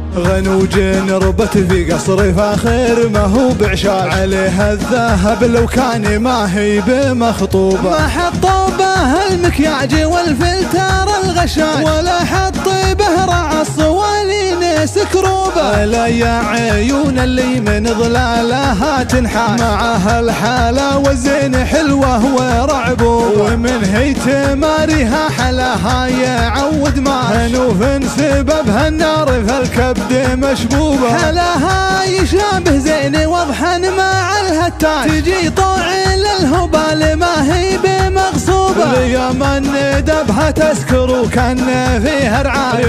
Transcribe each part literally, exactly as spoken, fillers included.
غنوج ربت في قصر فاخر ما هو بعشاش، عليها الذهب لو كان ما هي بمخطوبة، ما حطوا به المكياج والفلتر الغشاش، ولا حط به رع الصوالين سكروبة. لا يا عيون اللي من ظلالها تنحاش، معها الحالة والزين حلوة ورعبوبة، ومن هي تماريها حلاها يعود ماش، نوف سببها النار في الكبد مشبوبة، حلاها يشابه زين وضحا مع الهتاش، تجي طوعي للهبال ما هي بمغصوبة، اليمن دبها تسكر وكان فيها رعاش،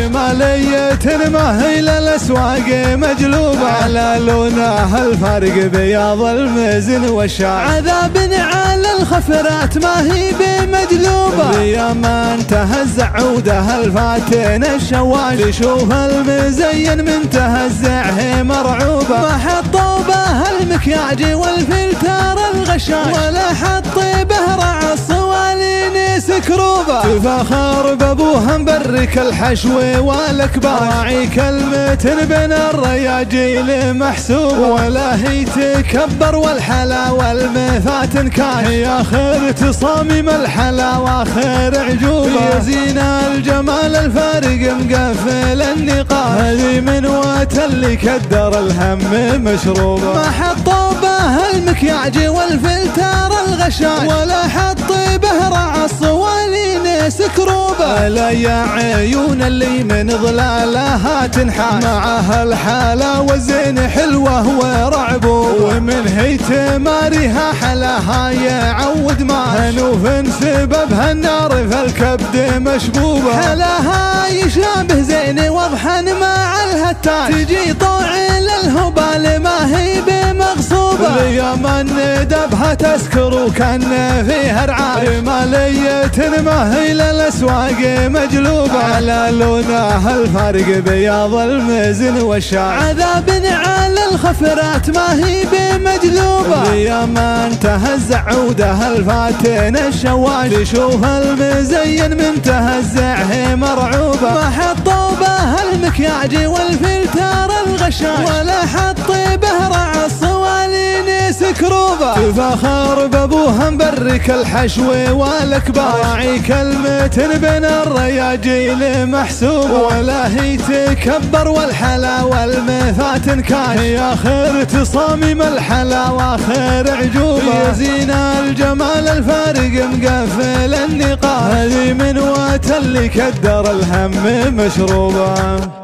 رمالية ما هي للأسواق مجلوبة، على لونها الفارق بياض المزن والشاش، عذاب على الخفرات ما هي بمجلوبة، اليمن تهزع عودها الفاتن الشواش، شوف المزين من تهزعه مرعوبة، ما حطوا به المكياج والفلتر الغشاش، ولا حط به رع الصوالين سكروبة، تفاخر بابوها مبرك الحشو والكبار، راعي كلمة بين الرياجيل محسوبة، ولا هي تكبر والحلا والمفاتن كاش، يا خير تصاميم الحلا واخر عجوبة، يا زين الجمال الفارق مقفل النقاش، هذه من وات اللي كدر الهم مشروبة، ما حطوا به المكياج والفلتر الغشاش، ولا حط به رع الصوالين سكروبة. لا يا عيون اللي من ظلالها تنحاش، معها الحالة والزين حلوة ورعبوبة، ومن هي تماريها حلاها يعود ماش، نوف سببها النار في الكبد مشبوبة، حلاها يشابه زين وضحا مع الهتاش، تجي طوعي للهبال ما هي بمغصوبة، اليمن دبها تسكر وكان فيها رعاش، رمالية ما هي للأسواق مجلوبة، على لونها الفارق بياض المزن والشاش، عذاب على الخفرات ما هي بمجلوبة، اليمن تهزع عودها الفاتن الشواش، شوف المزين من تهزعه مرعوبة، ما حطوا به المكياج والفلتر الغشاش، ولا حط به رع الصوالين سكروبة، تفاخر بابوها مبرك الحشو والكبار، راعي كلمة بين الرياجيل محسوبة، ولا هي تكبر والحلا والمفاتن كاش، يا خير تصاميم الحلا واخر عجوبة، يا زين الجمال الفارق مقفل النقاش، هذه من وات اللي كدر الهم مشروبة.